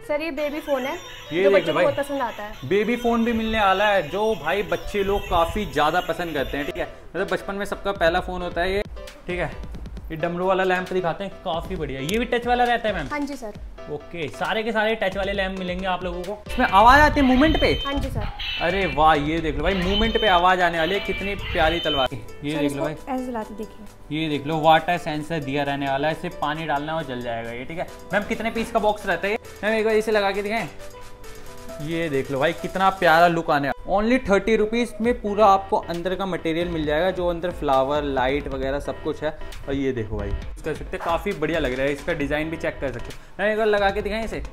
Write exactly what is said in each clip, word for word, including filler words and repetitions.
Sir ये baby phone है, ये जो देख बच्चों लो को भाई, बहुत पसंद आता है। बेबी फोन भी मिलने वाला है जो भाई बच्चे लोग काफी ज्यादा पसंद करते हैं। ठीक है, मतलब बचपन में सबका पहला फोन होता है ये। ठीक है, ये डमरू वाला लैंप दिखाते हैं, काफी बढ़िया। ये भी टच वाला रहता है मैम? हाँ जी सर। ओके, सारे के सारे टच वाले लैंप मिलेंगे आप लोगों को। इसमें आवाज आती है मूवमेंट पे? हाँ जी सर। अरे वाह, ये देख लो भाई, मूवमेंट पे आवाज आने वाली है। कितनी प्यारी तलवार। ये देख लो भाई, ऐसे चलाते देखिए। ये देख लो, वाटर सेंसर दिया रहने वाला है, इसे पानी डालना और जल जाएगा ये। ठीक है मैम, कितने पीस का बॉक्स रहता है मैम? एक बार इसे लगा के दिखाएं। ये देख लो भाई, कितना प्यारा लुक आने। ओनली थर्टी रुपीज़ में पूरा आपको अंदर का मटेरियल मिल जाएगा, जो अंदर फ्लावर लाइट वगैरह सब कुछ है। और ये देखो भाई, कर सकते काफ़ी बढ़िया लग रहा है। इसका डिज़ाइन भी चेक कर सकते हो। मैं एक बार लगा के दिखाएं इसे।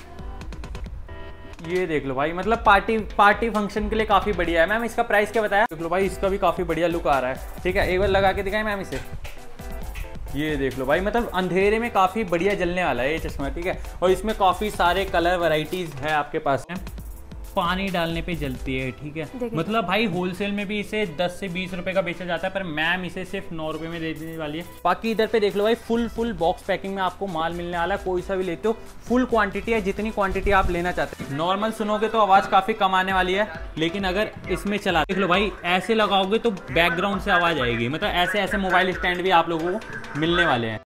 ये देख लो भाई, मतलब पार्टी पार्टी फंक्शन के लिए काफ़ी बढ़िया है। मैम इसका प्राइस क्या बताया? देख लो भाई, इसका भी काफ़ी बढ़िया लुक आ रहा है। ठीक है, एक बार लगा के दिखाएं मैम इसे। ये देख लो भाई, मतलब अंधेरे में काफ़ी बढ़िया जलने वाला है ये चश्मा। ठीक है, और इसमें काफ़ी सारे कलर वैरायटीज़ है आपके पास। पानी डालने पे जलती है। ठीक है, मतलब भाई होलसेल में भी इसे दस से बीस रुपए का बेचा जाता है, पर मैम इसे सिर्फ नौ रुपए में दे देने वाली है। बाकी इधर पे देख लो भाई, फुल फुल बॉक्स पैकिंग में आपको माल मिलने वाला है। कोई सा भी लेते हो, फुल क्वांटिटी है, जितनी क्वांटिटी आप लेना चाहते हैं। नॉर्मल सुनोगे तो आवाज़ काफ़ी कम आने वाली है, लेकिन अगर इसमें चला देख लो भाई, ऐसे लगाओगे तो बैकग्राउंड से आवाज़ आएगी। मतलब ऐसे ऐसे मोबाइल स्टैंड भी आप लोगों को मिलने वाले हैं।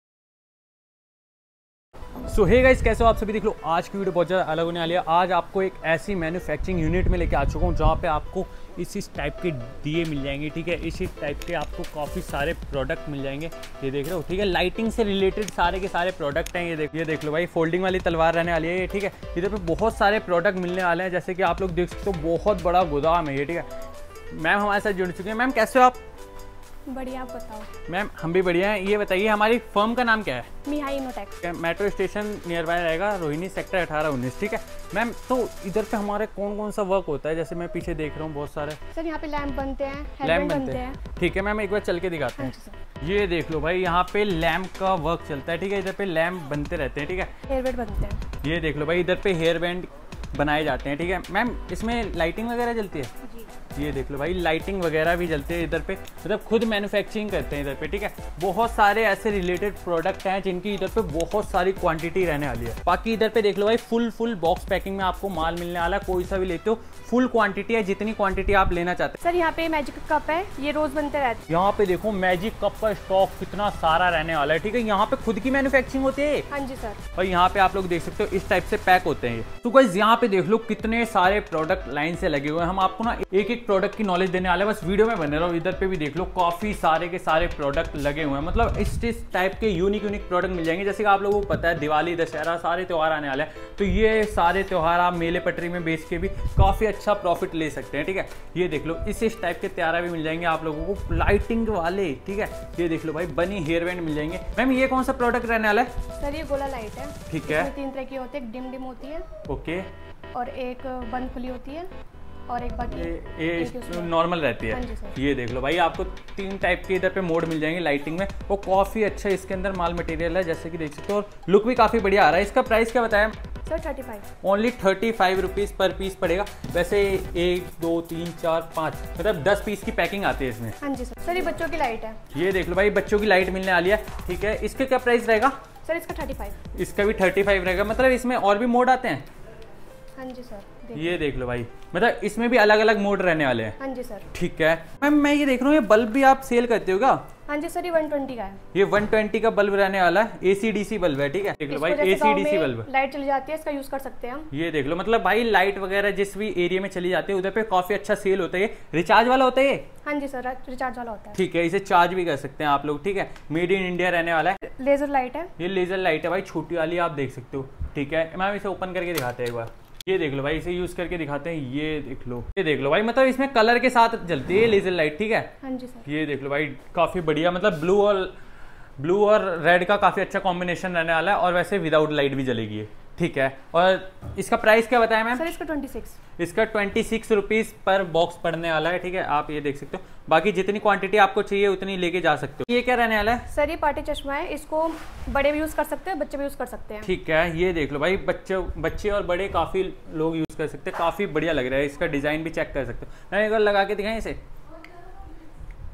सो हे गाइस, कैसे हो आप सभी? देख लो, आज की वीडियो बहुत ज़्यादा अलग होने वाली है। आज आपको एक ऐसी मैन्युफैक्चरिंग यूनिट में लेके आ चुका हूँ जहाँ पे आपको इसी टाइप के दिए मिल जाएंगे। ठीक है, इसी टाइप के आपको काफ़ी सारे प्रोडक्ट मिल जाएंगे। ये देख रहे हो? ठीक है, लाइटिंग से रिलेटेड सारे के सारे प्रोडक्ट हैं। ये देख ये देख लो भाई, फोल्डिंग वाली तलवार रहने वाली है ये। ठीक है, इधर पे बहुत सारे प्रोडक्ट मिलने वाले हैं, जैसे कि आप लोग देख सकते हो, बहुत बड़ा गोदाम है ये। ठीक है, मैम हमारे साथ जुड़ चुके हैं। मैम कैसे हो आप? बढ़िया, आप बताओ। मैम हम भी बढ़िया हैं। ये बताइए, हमारी फर्म का नाम क्या है? Mihai Innotech. Metro station nearby रहेगा, रोहिणी सेक्टर अठारह उन्नीस। ठीक है मैम, तो इधर पे हमारे कौन कौन सा वर्क होता है? जैसे मैं पीछे देख रहा हूँ बहुत सारे। सर यहाँ पे लैंप बनते हैं, लैंप बनते, बनते हैं, हैं। ठीक है मैम, एक बार चल के दिखाते हैं। हाँ ये देख लो भाई, यहाँ पे लैंप का वर्क चलता है। ठीक है, इधर पे लैंप बनते रहते हैं। ठीक है, हेयर बैंड बनते हैं। ये देख लो भाई, इधर पे हेयर बैंड बनाए जाते हैं। ठीक है मैम, इसमें लाइटिंग वगैरह जलती है? ये देख लो भाई, लाइटिंग वगैरह भी जलते हैं इधर पे, मतलब खुद मैन्युफैक्चरिंग करते हैं इधर पे। ठीक है, बहुत सारे ऐसे रिलेटेड प्रोडक्ट हैं जिनकी इधर पे बहुत सारी क्वांटिटी रहने वाली है। बाकी इधर पे देख लो भाई, फुल फुल बॉक्स पैकिंग में आपको माल मिलने वाला है। कोई सा भी लेते हो, फुल क्वांटिटी है, जितनी क्वांटिटी आप लेना चाहते हैं। सर यहाँ पे मैजिक कप है, ये रोज बनते रहते हैं। यहाँ पे देखो, मैजिक कप का स्टॉक कितना सारा रहने वाला है। ठीक है, यहाँ पे खुद की मैन्युफैक्चरिंग होती है। हाँ जी सर। और यहाँ पे आप लोग देख सकते हो, इस टाइप से पैक होते हैं। तो गाइस यहाँ पे देख लो, कितने सारे प्रोडक्ट लाइन से लगे हुए हैं। हम आपको ना एक एक प्रोडक्ट की नॉलेज देने वाले हैं, बस वीडियो में बने रहो। इधर पे भी देख लो, काफी सारे के सारे प्रोडक्ट लगे हुए हैं। मतलब इस इस टाइप के यूनिक यूनिक प्रोडक्ट मिल जाएंगे। जैसे कि आप लोगों को पता है, दिवाली दशहरा सारे त्यौहार आने वाले हैं, तो ये सारे त्यौहार आप मेले पटरी में बेच के भी काफी अच्छा प्रॉफिट ले सकते हैं। ठीक है, ये देख लो, इस इस टाइप के त्यारा भी मिल जाएंगे आप लोगों को, लाइटिंग वाले। ठीक है, ये देख लो भाई, बनी हेयर बैंड मिल जाएंगे। मैम ये कौन सा प्रोडक्ट रहने वाला है? सर ये गोला लाइट है। ठीक है, तीन तरह की होती है, एक डिम डिम होती है, ओके, और एक बंद खुली होती है, और एक बाकी ये, ये नॉर्मल रहती है। हाँ ये देख लो भाई, आपको तीन टाइप के इधर पे मोड मिल जाएंगे लाइटिंग में। वो काफ़ी अच्छा इसके अंदर माल मटेरियल है, जैसे कि देख सकते हो, और लुक भी काफ़ी बढ़िया आ रहा है। इसका प्राइस क्या बताया? Sir thirty five. Only thirty five rupees per piece पड़ेगा। वैसे एक दो तीन चार पाँच, मतलब दस पीस की पैकिंग आती है इसमें। हाँ जी सर। सर ये बच्चों की लाइट है। ये देख लो भाई, बच्चों की लाइट मिलने वाली है। ठीक है, इसका क्या प्राइस रहेगा? सर इसका थर्टी फाइव। इसका भी थर्टी फाइव रहेगा। मतलब इसमें और भी मोड आते हैं? हाँ जी सर। ये देख लो भाई, मतलब इसमें भी अलग अलग मोड रहने वाले हैं। हाँ जी सर। ठीक है मैम, मैं ये देख रहा हूँ, ये बल्ब भी आप सेल करते हो क्या? हाँ जी सर, ये वन ट्वेंटी का है। ये वन ट्वेंटी का बल्ब रहने वाला है, एसी डीसी बल्ब है। ठीक है, देख लो भाई, एसी डीसी बल्ब, लाइट चली जाती है, इसका यूज कर सकते हैं हम। ये देख लो, मतलब भाई लाइट वगैरह जिस भी एरिया में चली जाती है उधर पे काफी अच्छा सेल होता है। रिचार्ज वाला होता है ये? हाँ जी सर, रिचार्ज वाला होता है। ठीक है, इसे चार्ज भी कर सकते हैं आप लोग। ठीक है, मेड इन इंडिया रहने वाला है। लेजर लाइट है, ये लेजर लाइट है भाई, छोटी वाली आप देख सकते हो। ठीक है मैम, इसे ओपन करके दिखाते हैं एक बार। ये देख लो भाई, इसे यूज करके दिखाते हैं। ये देख लो, ये देख लो भाई, मतलब इसमें कलर के साथ जलती है लेजर लाइट। ठीक है, हाँ जी सर। ये देख लो भाई, काफी बढ़िया, मतलब ब्लू और ब्लू और रेड का काफी अच्छा कॉम्बिनेशन रहने वाला है, और वैसे विदाउट लाइट भी जलेगी। ठीक है, और इसका प्राइस क्या बताया मैम? सर इसका ट्वेंटी सिक्स। इसका twenty six rupees per box पड़ने वाला है। ठीक है, आप ये देख सकते हो। बाकी जितनी क्वांटिटी आपको चाहिए उतनी लेके जा सकते हो। ये क्या रहने वाला है? सर ये पार्टी चश्मा है, इसको बड़े भी यूज कर सकते हैं, बच्चे भी यूज कर सकते हैं। ठीक है, ये देख लो भाई, बच्चे बच्चे और बड़े काफ़ी लोग यूज़ कर सकते हैं। काफ़ी बढ़िया लग रहा है, इसका डिज़ाइन भी चेक कर सकते हो। मैं एक बार लगा के दिखाएं इसे।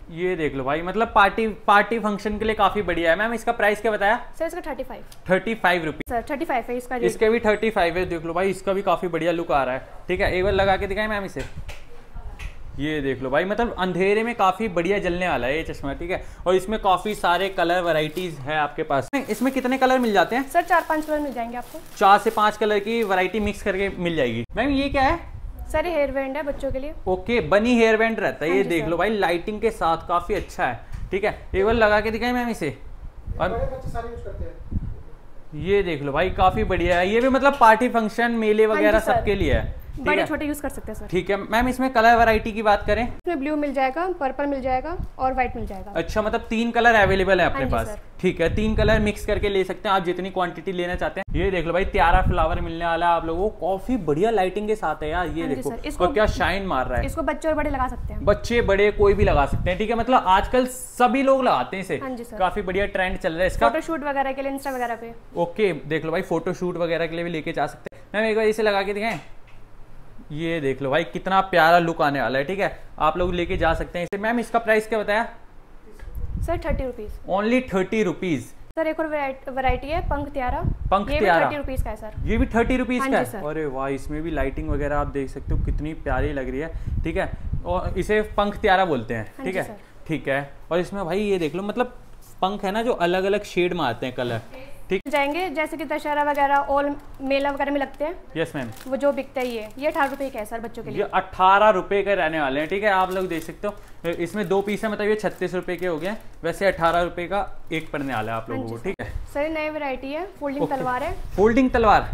ये देख लो भाई, मतलब पार्टी पार्टी फंक्शन के लिए काफी बढ़िया है। मैम इसका प्राइस क्या बताया? सर इसका thirty five thirty five rupees sir thirty five है इसका। इसके भी थर्टी फाइव है। देख लो भाई, इसका भी काफी बढ़िया लुक आ रहा है। ठीक है, एक बार लगा के दिखाएं मैम इसे। ये देख लो भाई, मतलब अंधेरे में काफी बढ़िया जलने वाला है ये चश्मा। ठीक है, और इसमें काफी सारे कलर वैरायटीज है आपके पास। इसमें कितने कलर मिल जाते हैं? सर चार पांच कलर मिल जाएंगे आपको। चार से पांच कलर की वैरायटी मिक्स करके मिल जाएगी। मैम ये क्या है? सर ये हेयर बैंड है बच्चों के लिए। ओके, बनी हेयर बैंड रहता है। हाँ ये जी देख सर। लो भाई, लाइटिंग के साथ काफी अच्छा है। ठीक है, एक बार लगा के दिखाएं मैम इसे। और बड़े बच्चे सारे यूज करते हैं। ये देख लो भाई, काफी बढ़िया है। ये भी मतलब पार्टी फंक्शन मेले वगैरह सर। सबके लिए है। ठीक बड़े है? छोटे यूज कर सकते हैं सर। ठीक है मैम, इसमें कलर वैरायटी की बात करें? इसमें ब्लू मिल जाएगा, पर्पल मिल जाएगा और व्हाइट मिल जाएगा। अच्छा, मतलब तीन कलर अवेलेबल है अपने हाँ जी पास। सर। ठीक है, तीन कलर मिक्स करके ले सकते हैं आप जितनी क्वांटिटी लेना चाहते हैं। ये देख लो भाई, प्यारा फ्लावर मिलने वाला है आप लोगों को, काफी बढ़िया लाइटिंग के साथ है यार। ये हाँ जी देखो सर, इसको- और क्या शाइन मार रहा है। इसको बच्चे और बड़े लगा सकते हैं। बच्चे बड़े कोई भी लगा सकते हैं। ठीक है, मतलब आजकल सभी लोग लगाते हैं इसे। हाँ जी सर। काफी बढ़िया ट्रेंड चल रहा है इसका। फोटो शूट वगैरह के लिए, इंस्टा वगैरह पे। ओके, देख लो भाई, फोटो शूट वगैरह के लिए भी लेके जा सकते हैं। मैम एक बार इसे लगा के दिखाएं। ये देख लो भाई, कितना प्यारा लुक आने वाला है। ठीक है, आप लोग लेके जा सकते हैं इसे। मैम इसका प्राइस क्या बताया? Sir thirty rupees. Only thirty rupees. Sir एक और वैरायटी है पंख त्यारा। पंख ये भी त्यारा। थर्टी रुपीज का है सर। ये भी थर्टी रुपीज हाँ का जी है। सर। अरे वाह, इसमें भी लाइटिंग वगैरह आप देख सकते हो कितनी प्यारी लग रही है। ठीक है, और इसे पंख त्यारा बोलते हैं। हाँ ठीक जी है, सर। ठीक है। और इसमें भाई ये देख लो, मतलब पंख है ना जो अलग अलग शेड में आते हैं कलर। ठीक जाएंगे जैसे कि दशहरा वगैरह और मेला वगैरह में लगते हैं, यस मैम। वो जो बिकता है ये ये अठारह रुपए का है सर बच्चों के ये लिए। अट्ठारह रुपए के रहने वाले हैं। ठीक है, आप लोग देख सकते हो इसमें दो पीस है, मतलब ये छत्तीस रुपए के हो गए। वैसे अठारह रुपए का एक पड़ने वाला है आप लोगों को। ठीक है सर ये नई वैरायटी है, फोल्डिंग ओके। तलवार है। फोल्डिंग तलवार।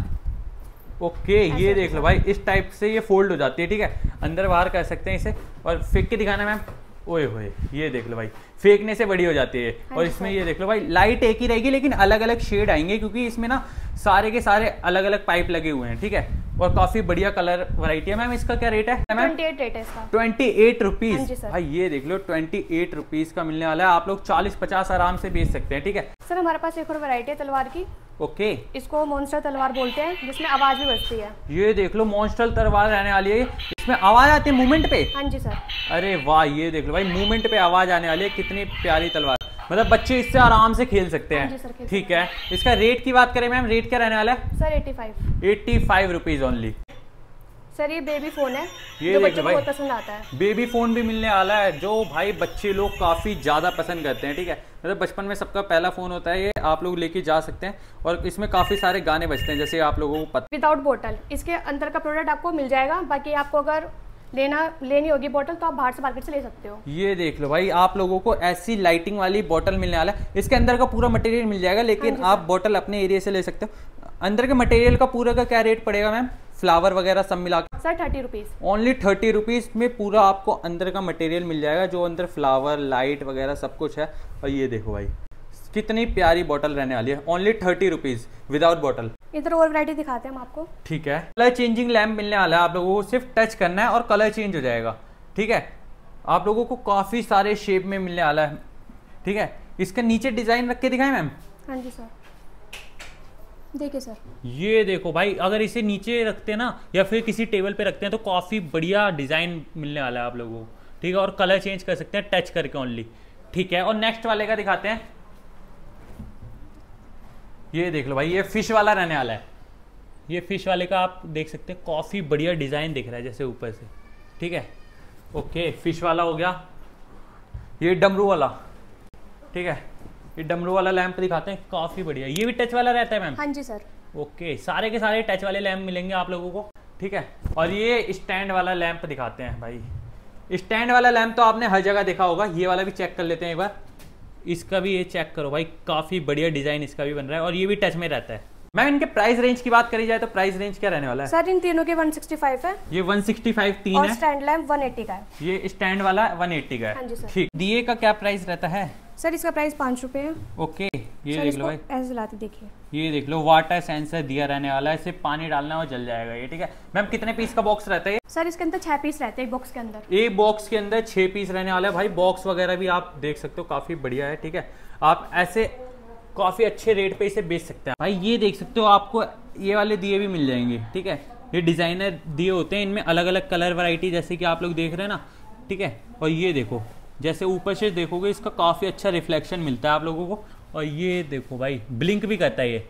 ओके, ये ऐसे देख लो भाई, इस टाइप से ये फोल्ड हो जाती है। ठीक है, अंदर बाहर कर सकते हैं इसे। और फेंक के दिखाना मैम। ओए होए, ये देख लो भाई, फेंकने से बड़ी हो जाती है। हाँ और जी इसमें सर। ये देख लो भाई, लाइट एक ही रहेगी लेकिन अलग अलग शेड आएंगे, क्योंकि इसमें ना सारे के सारे अलग अलग पाइप लगे हुए हैं। ठीक है, और काफी बढ़िया कलर वैरायटी है। मैम इसका क्या रेट है? मैम ट्वेंटी एट रेट है इसका। ट्वेंटी एट हाँ जी रुपीज। सर। भाई ये देख लो, ट्वेंटी एट रुपीज का मिलने वाला है। आप लोग चालीस पचास आराम से बेच सकते हैं। ठीक है, सर हमारे पास एक और वैरायटी है तलवार की। ओके। इसको मॉन्स्टर तलवार बोलते हैं, जिसमें आवाज भी बजती है। ये देख लो, मॉन्स्टर तलवार रहने वाली है। इसमें आवाज आती है मूवमेंट पे। हाँ जी सर। अरे वाह, ये देख लो भाई, मूवमेंट पे आवाज आने वाली है। कितनी प्यारी तलवार, मतलब बच्चे इससे आराम से खेल सकते हाँ जी सर, हैं। खेल ठीक है, इसका रेट की बात करें मैम, रेट क्या रहने वाला है? Sir eighty five. Eighty five rupees only. Sir ये बेबी फोन है, ये जो देख बच्चों लो को भाई, बहुत पसंद आता है। बेबी फोन भी मिलने वाला है, जो भाई बच्चे लोग काफी ज्यादा पसंद करते हैं। ठीक है, मतलब बचपन में सबका पहला फोन होता है ये, आप लोग लेके जा सकते हैं। और इसमें काफी सारे गाने बजते हैं, जैसे आप लोगों को पता। विदाउट बोतल, इसके अंदर का प्रोडक्ट आपको मिल जाएगा। बाकी आपको अगर लेना लेनी होगी बोतल तो आप बाहर से मार्केट से ले सकते हो। ये देख लो भाई, आप लोगों को ऐसी लाइटिंग वाली बोतल मिलने वाला है। इसके अंदर का पूरा मटेरियल मिल जाएगा, लेकिन हाँ जी आप सर। बोतल अपने एरिया से ले सकते हो। अंदर के मटेरियल का पूरा का क्या रेट पड़ेगा मैम? फ्लावर वगैरह सब मिला के sir thirty rupees. Only thirty rupees में पूरा आपको अंदर का मटेरियल मिल जाएगा, जो अंदर फ्लावर लाइट वगैरह सब कुछ है। और ये देखो भाई, कितनी प्यारी बोतल रहने वाली है। ओनली थर्टी रुपीज विदाउट बोतल। इधर और वैरायटी दिखाते हैं हम आपको। ठीक है, कलर चेंजिंग लैम्प मिलने वाला है आप लोगों को। सिर्फ टच करना है और कलर चेंज हो जाएगा। ठीक है, आप लोगों को काफी सारे शेप में मिलने वाला है। ठीक है, इसका नीचे डिजाइन रख के दिखाएं मैम। हाँ जी सर, देखिए सर। ये देखो भाई, अगर इसे नीचे रखते हैं ना या फिर किसी टेबल पे रखते हैं तो काफी बढ़िया डिजाइन मिलने वाला है आप लोगों को। ठीक है, और कलर चेंज कर सकते हैं टच करके ओनली। ठीक है, और नेक्स्ट वाले का दिखाते हैं। ये देख लो भाई, ये फिश वाला रहने वाला है। ये फिश वाले का आप देख सकते हैं, काफी बढ़िया डिजाइन दिख रहा है जैसे ऊपर से। ठीक है, ओके, फिश वाला हो गया। ये डमरू वाला। ठीक है, ये डमरू वाला लैंप दिखाते हैं, काफी बढ़िया। ये भी टच वाला रहता है मैम? हाँ जी सर। ओके, सारे के सारे टच वाले लैंप मिलेंगे आप लोगों को। ठीक है, और ये स्टैंड वाला लैंप दिखाते हैं भाई। स्टैंड वाला लैंप तो आपने हर जगह देखा होगा, ये वाला भी चेक कर लेते हैं एक बार। इसका भी ये चेक करो भाई, काफी बढ़िया डिजाइन इसका भी बन रहा है, और ये भी टच में रहता है। मैम इनके प्राइस रेंज की बात करी जाए तो प्राइस रेंज क्या रहने वाला है? सर इन तीनों के वन सिक्सटी फाइव है। ये वन सिक्सटी फाइव तीन और है, स्टैंड लैम्प वन एटी का है। ये स्टैंड वाला वन एट्टी का है। हाँ जी सर। ठीक, दिए का क्या प्राइस रहता है? सर इसका प्राइस पाँच रुपए है। ओके, ये सर देख इसको लो भाई, ऐसे जलाते देखिए। ये देख लो, वाटर सेंसर दिया रहने वाला है, इसे पानी डालना और जल जाएगा ये। ठीक है मैम, कितने पीस का बॉक्स रहता है? सर इसके अंदर छह पीस रहते हैं एक बॉक्स के अंदर। एक बॉक्स के अंदर छह पीस रहने वाला है भाई। बॉक्स वगैरह भी आप देख सकते हो, काफी बढ़िया है। ठीक है, आप ऐसे काफी अच्छे रेट पे इसे बेच सकते हैं भाई। ये देख सकते हो, आपको ये वाले दिए भी मिल जाएंगे। ठीक है, ये डिजाइनर दिए होते हैं, इनमें अलग अलग कलर वैरायटी जैसे कि आप लोग देख रहे हैं ना। ठीक है, और ये देखो, जैसे ऊपर से देखोगे इसका काफ़ी अच्छा रिफ्लेक्शन मिलता है आप लोगों को। और ये देखो भाई ब्लिंक भी करता है ये,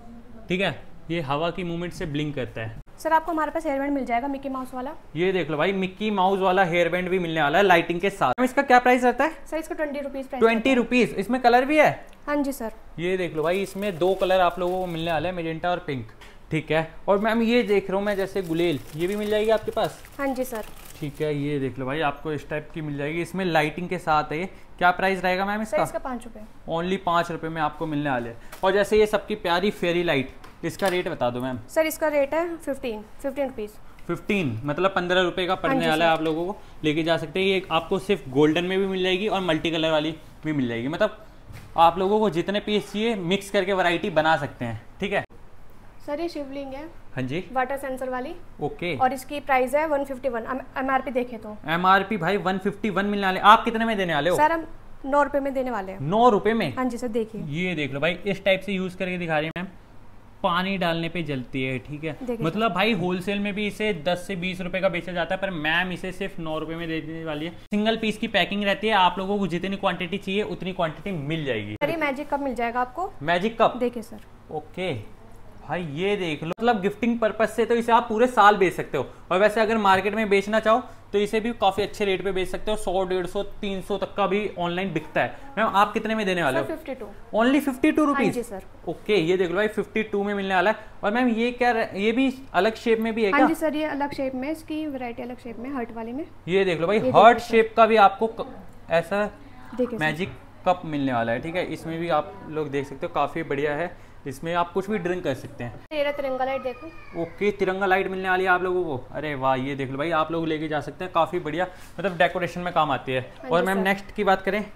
ठीक है, ये हवा की मूवमेंट से ब्लिंक करता है। सर आपको हमारे पास हेयर बैंड मिल जाएगा मिक्की माउस वाला। ये देख लो भाई मिक्की माउस वाला हेयर बैंड भी मिलने वाला है लाइटिंग के साथ। इसका क्या प्राइस रहता है? सर इसका twenty rupees price. Twenty rupees. इसमें कलर भी है? हाँ जी सर। ये देख लो भाई इसमें दो कलर आप लोगों को मिलने वाले हैं, मेजेंटा और पिंक, ठीक है। और मैम ये देख रहा हूँ मैं जैसे गुलेल, ये भी मिल जाएगी आपके पास? हाँ जी सर। ठीक है, ये देख लो भाई आपको इस टाइप की मिल जाएगी, इसमें लाइटिंग के साथ है। क्या प्राइस रहेगा मैम इसका? सर इसका पाँच रुपये। ओनली पाँच रुपये में आपको मिलने वाले हैं। और जैसे ये सबकी प्यारी फेरी लाइट, इसका रेट बता दो मैम। सर इसका रेट है फिफ्टीन फिफ्टीन रुपीज़। फिफ्टीन मतलब पंद्रह रुपये का पड़ने वाला है, आप लोगों को लेके जा सकते हैं। ये आपको सिर्फ गोल्डन में भी मिल जाएगी और मल्टी कलर वाली भी मिल जाएगी, मतलब आप लोगों को जितने पीस चाहिए मिक्स करके वैरायटी बना सकते हैं, ठीक है। सर ये शिवलिंग है। हाँ जी। वाटर सेंसर वाली। ओके। और इसकी प्राइस है वन फिफ्टी वन। एमआरपी देखे तो एमआरपी भाई वन फिफ्टी वन मिलने वाले। आप कितने में देने वाले हो? सर हम नौ रुपए में देने वाले हैं। नौ रुपए में? हाँ जी सर देखिए। ये देख लो भाई इस टाइप से यूज करके दिखा रही है मैम, पानी डालने पे जलती है, ठीक है। मतलब भाई होलसेल में भी इसे दस से बीस रुपए का बेचा जाता है, पर मैम इसे सिर्फ नौ रुपए में देने वाली है। सिंगल पीस की पैकिंग रहती है, आप लोगों को जितनी क्वांटिटी चाहिए उतनी क्वांटिटी मिल जाएगी। सर ये मैजिक कप मिल जाएगा आपको। Magic cup? देखिए सर। ओके भाई ये देख लो, मतलब गिफ्टिंग पर्पज से तो इसे आप पूरे साल बेच सकते हो। और वैसे अगर मार्केट में बेचना चाहो तो इसे भी काफी अच्छे रेट पे बेच सकते हो, सौ डेढ़ सौ तीन सौ तक का भी ऑनलाइन बिकता है। मैम आप कितने में देने वाले हो? Fifty two. Only fifty two rupees? Sir. Okay ये देख लो भाई फिफ्टी टू में मिलने वाला है। और मैम ये क्या, ये भी अलग शेप में भी है क्या? हाँ जी सर, ये अलग शेप में, इसकी वैरायटी अलग शेप में, हर्ट वाली में। ये देख लो भाई हर्ट शेप का भी आपको ऐसा मैजिक कप मिलने वाला है, ठीक है। इसमें भी आप लोग देख सकते हो काफी बढ़िया है, इसमें आप कुछ भी ड्रिंक कर सकते हैं। तेरा तिरंगा लाइट देखो। ओके तिरंगा लाइट मिलने वाली है आप लोगों को। अरे वाह ये देख लो भाई आप लोग लेके जा सकते हैं, काफी बढ़िया, मतलब डेकोरेशन में काम आती है। और मैम नेक्स्ट की बात करें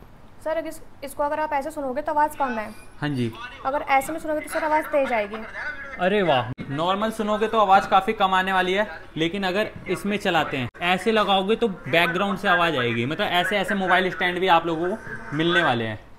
सर, इस, इसको अगर आप ऐसे सुनोगे तो आवाज़ कम है। हाँ जी। अगर ऐसे में सुनोगे तो सर आवाज़ तेज आएगी। अरे वाह, नॉर्मल सुनोगे तो आवाज़ काफ़ी कम आने वाली है, लेकिन अगर इसमें चलाते हैं ऐसे लगाओगे तो बैकग्राउंड से आवाज़ आएगी। मतलब ऐसे ऐसे मोबाइल स्टैंड भी आप लोगों को मिलने वाले हैं,